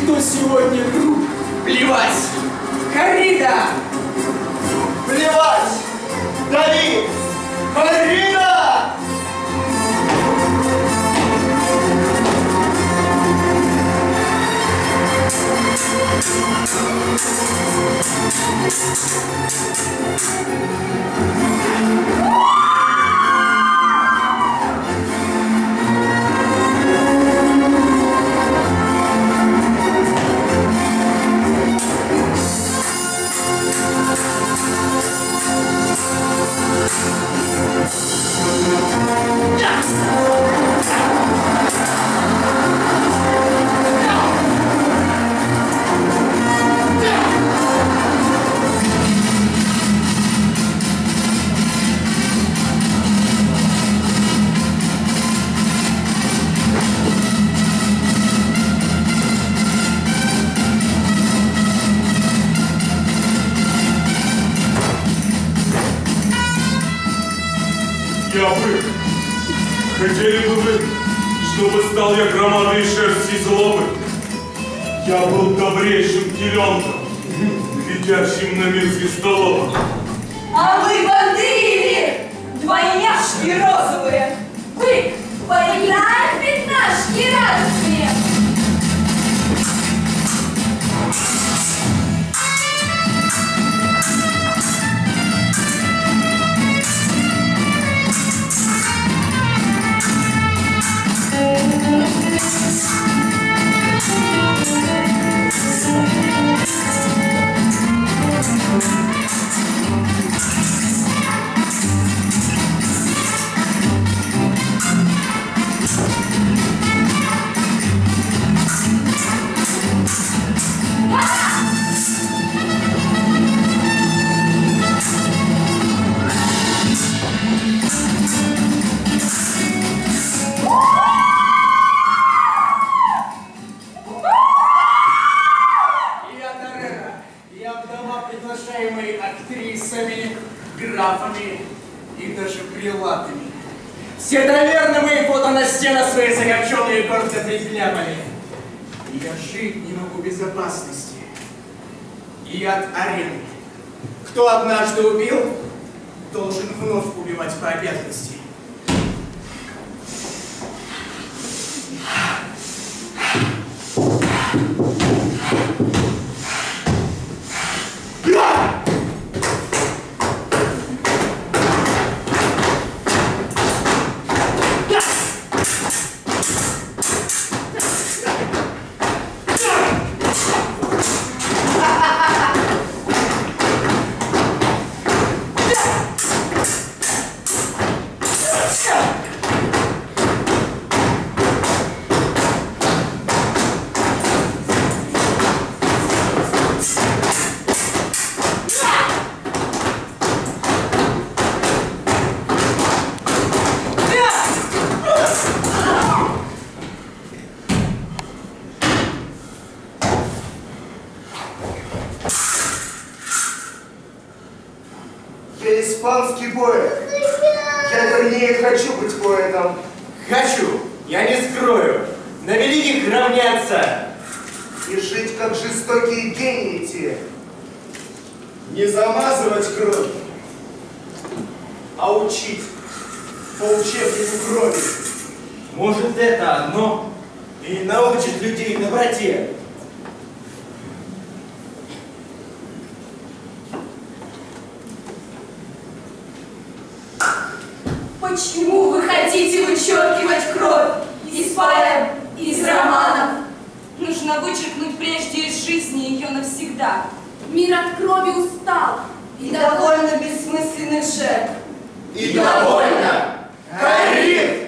кто сегодня друг? Плевать! Коррида! Плевать! Давид! Коррида! Хотели бы вы, чтобы стал я громадой шерсти и злобы? Я был добрейшим теленком, летящим на мир звездолова. А вы бандыри, двойняшки розовые! Вы поиграем в пятнашки радостные! Актрисами, графами и даже прилатами. Все доверно мои фото на стенах свои закопченные гордо припляпали. И я жить не могу в безопасности. И от арены. Кто однажды убил, должен вновь убивать по обязанности. Я испанский поэт. Я, вернее, хочу быть поэтом. Хочу, я не скрою. На великих равняться. И жить, как жестокие гении те. Не замазывать кровь, а учить по учебнику крови. Может, это одно и научит людей доброте. Почему вы хотите вычеркивать кровь из поэм, из романов? Нужно вычеркнуть прежде из жизни ее навсегда. Мир от крови устал, и довольно бессмысленных жертв. И довольно! Коррид!